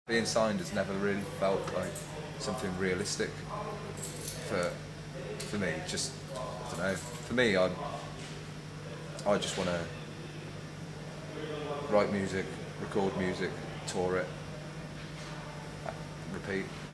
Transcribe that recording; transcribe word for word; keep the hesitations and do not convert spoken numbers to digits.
Being signed has never really felt like something realistic for for me. Just, I don't know. For me, I I just want to write music, record music, tour it, repeat.